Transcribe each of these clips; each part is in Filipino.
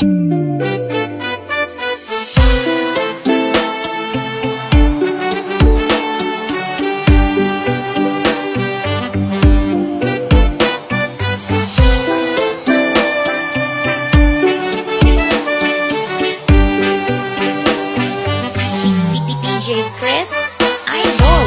DJ Chris Idol.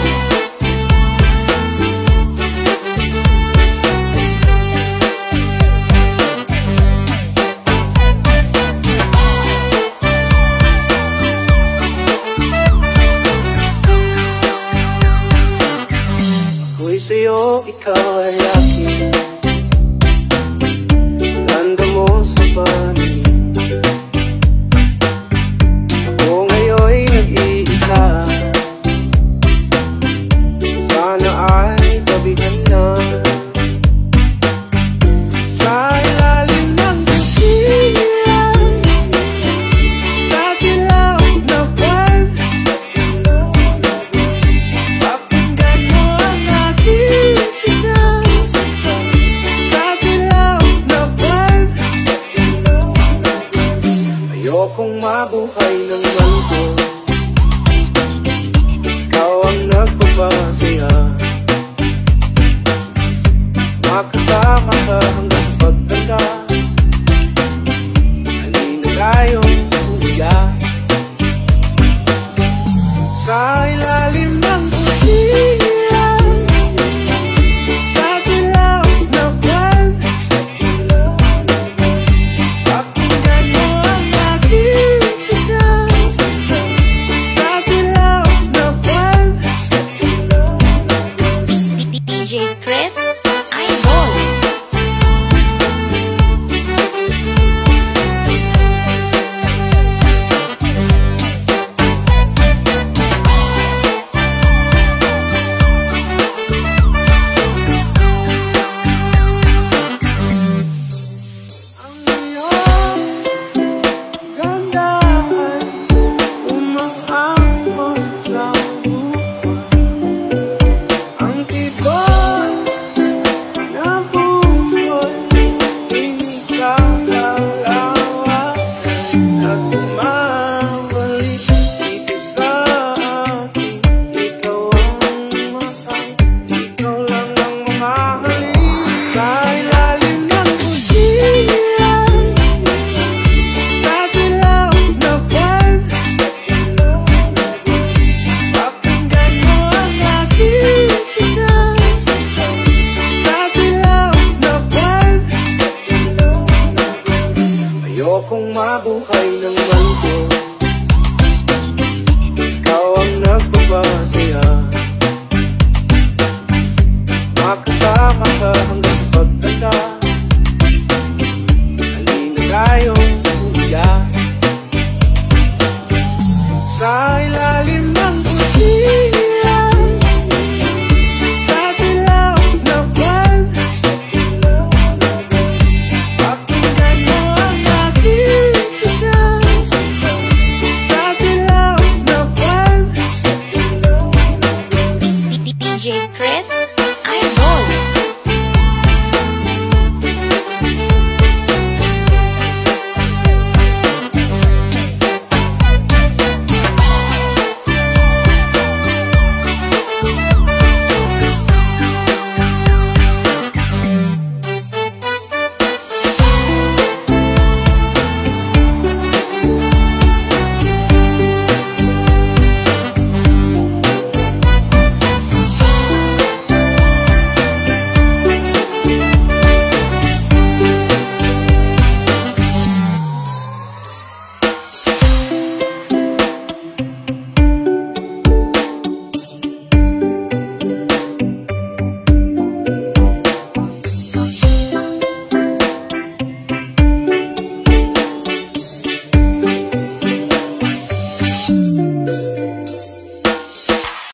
Ako'y sa'yo, ikaw ay akin. Ganda mo sa panig. Ako ngayon'y nag-iisa. Sana ay tabihan na. Sa ilalim ng bigyan, sa dilaw na buwan, pakinggan mo ang aking sigaw. Sa dilaw na buwan, ayokong mabuhay ng ganito. Ikaw ang nagpapasaya. Makasama ka hanggang pagtanda. Halina tayong umiyak. Sa ilalim ng busiyan, sa dilaw na buwan, pakinggan mo ang aking sigaw. Sa dilaw na buwan, DJ Chris Idol. ang iyong gandahan umahamon sa buwan. Ang tibok na puso'y tinig sa kalawakan at bumabalik dito sa akin. Ikaw ang mahal, ikaw lang ang mamahalin. Sa ilalim ng busiyan, sa dilaw na buwan, pakinggan mo ang aking sigaw. Sa dilaw na buwan, ayokong mabuhay ng ganito. Ikaw ang nagpapasaya. Makasama ka hanggang pagtanda.